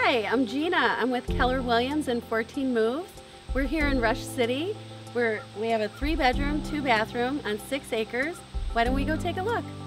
Hi, I'm Gina. I'm with Keller Williams and 14 Moves. We're here in Rush City. We have a 3-bedroom, 2-bathroom on 6 acres. Why don't we go take a look?